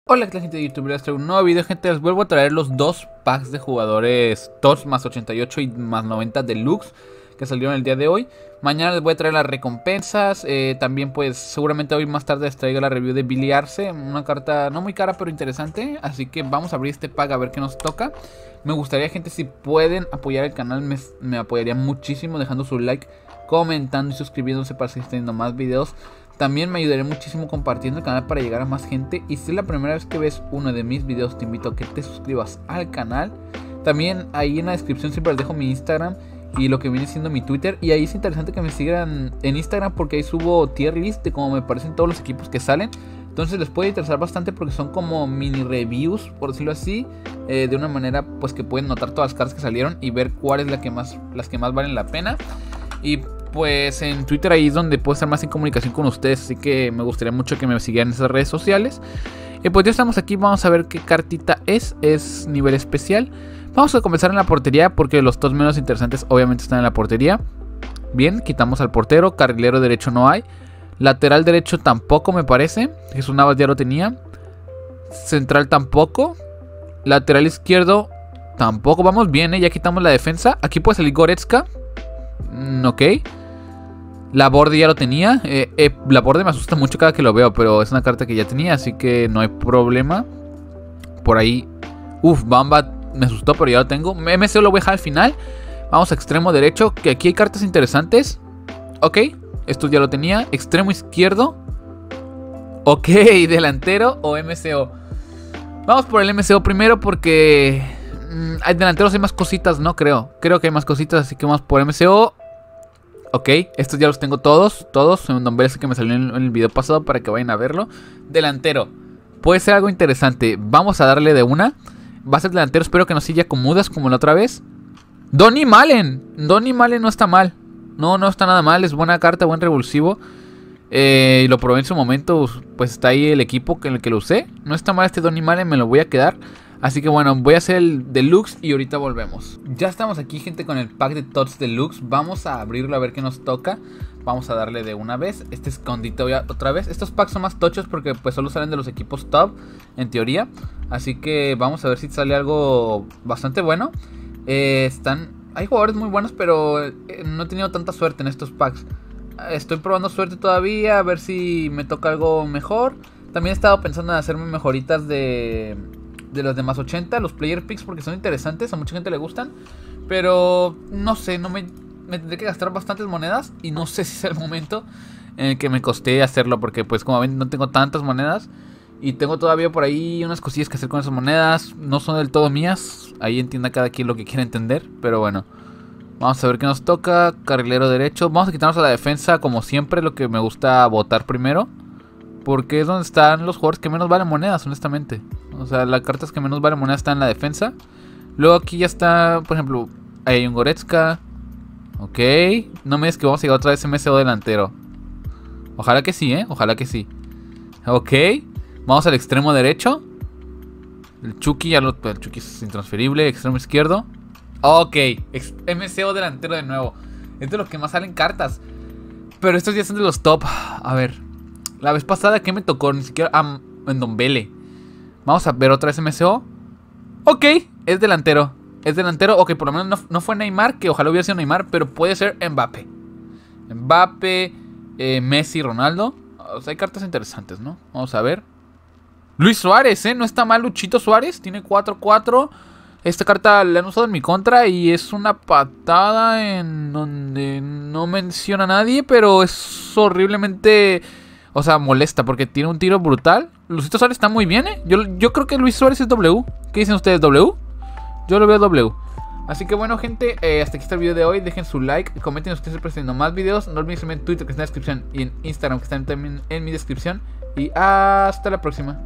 Hola, ¿qué tal, gente de YouTube? Les traigo un nuevo video, gente. Les vuelvo a traer los dos packs de jugadores TOTS más 88 y más 90 Deluxe que salieron el día de hoy. Mañana les voy a traer las recompensas. También pues seguramente hoy más tarde les traigo la review de Billy Arce. Una carta no muy cara pero interesante. Así que vamos a abrir este pack a ver qué nos toca. Me gustaría, gente, si pueden apoyar el canal, me apoyaría muchísimo dejando su like, comentando y suscribiéndose para seguir teniendo más videos. También me ayudaría muchísimo compartiendo el canal para llegar a más gente. Y si es la primera vez que ves uno de mis videos, te invito a que te suscribas al canal. También ahí en la descripción siempre les dejo mi Instagram y lo que viene siendo mi Twitter. Y ahí es interesante que me sigan en Instagram porque ahí subo tier list de cómo me parecen todos los equipos que salen. Entonces les puede interesar bastante porque son como mini reviews, por decirlo así, de una manera pues que pueden notar todas las cartas que salieron y ver cuál es las que más valen la pena. Y pues en Twitter ahí es donde puedo estar más en comunicación con ustedes, así que me gustaría mucho que me siguieran en esas redes sociales. Y pues ya estamos aquí, vamos a ver qué cartita es nivel especial. Vamos a comenzar en la portería porque los TOTS menos interesantes obviamente están en la portería. Bien, quitamos al portero, carrilero derecho no hay. Lateral derecho tampoco me parece, Jesús Navas ya lo tenía. Central tampoco. Lateral izquierdo tampoco, vamos bien, ya quitamos la defensa. Aquí puede salir Goretzka. Ok. Laborde ya lo tenía. Laborde me asusta mucho cada que lo veo, pero es una carta que ya tenía, así que no hay problema. Por ahí. Bamba me asustó, pero ya lo tengo. MCO lo voy a dejar al final. Vamos a extremo derecho, que aquí hay cartas interesantes. Ok, esto ya lo tenía. Extremo izquierdo. Ok, delantero o MCO. Vamos por el MCO primero porque hay delanteros, hay más cositas, no creo. Creo que hay más cositas, así que vamos por MCO. Ok, estos ya los tengo todos. En Don Vélez que me salió en el video pasado para que vayan a verlo. Delantero. Puede ser algo interesante. Vamos a darle de una. Va a ser delantero, espero que no siga con mudas como la otra vez. Donny Malen. Donny Malen no está mal. No está nada mal, es buena carta, buen revulsivo. Y lo probé en su momento, pues está ahí el equipo en el que lo usé. No está mal este Donny Malen, me lo voy a quedar. Así que bueno, voy a hacer el Deluxe y ahorita volvemos. Ya estamos aquí, gente, con el pack de TOTS Deluxe. Vamos a abrirlo a ver qué nos toca. Vamos a darle de una vez. Este escondite otra vez. Estos packs son más tochos porque pues solo salen de los equipos top, en teoría. Así que vamos a ver si sale algo bastante bueno. Hay jugadores muy buenos, pero no he tenido tanta suerte en estos packs. Estoy probando suerte todavía, a ver si me toca algo mejor. También he estado pensando en hacerme mejoritas de los de más 80, los player picks, porque son interesantes, a mucha gente le gustan. Pero no sé, me tendré que gastar bastantes monedas y no sé si es el momento en el que me costé hacerlo, porque pues como ven no tengo tantas monedas y tengo todavía por ahí unas cosillas que hacer con esas monedas. No son del todo mías, ahí entienda cada quien lo que quiera entender, pero bueno. Vamos a ver qué nos toca. Carrilero derecho. Vamos a quitarnos a la defensa como siempre, lo que me gusta votar primero, porque es donde están los jugadores que menos valen monedas, honestamente. O sea, las cartas que menos valen monedas están en la defensa. Luego aquí ya está, por ejemplo, ahí hay un Goretzka. Ok. No me digas que vamos a llegar otra vez MCO delantero. Ojalá que sí, ojalá que sí. Ok. Vamos al extremo derecho. El Chucky, el Chucky es intransferible. Extremo izquierdo. Ok. MCO delantero de nuevo. Es de los que más salen cartas. Pero estos ya son de los top. A ver. La vez pasada que me tocó, ni siquiera en Don Vele. Vamos a ver otra vez MCO. Ok, es delantero. Es delantero, ok, por lo menos no fue Neymar, que ojalá hubiera sido Neymar, pero puede ser Mbappé. Mbappé, Messi, Ronaldo. O sea, hay cartas interesantes, ¿no? Vamos a ver. Luis Suárez, no está mal Luchito Suárez. Tiene 4-4. Esta carta la han usado en mi contra y es una patada en donde no menciona a nadie, pero es horriblemente... O sea, molesta porque tiene un tiro brutal. Luisito Suárez está muy bien, Yo creo que Luis Suárez es W. ¿Qué dicen ustedes, W? Yo lo veo W. Así que bueno, gente, hasta aquí está el video de hoy. Dejen su like, comenten si ustedes presentando más videos. No olviden seguirme en Twitter, que está en la descripción, y en Instagram, que están también en mi descripción. Y hasta la próxima.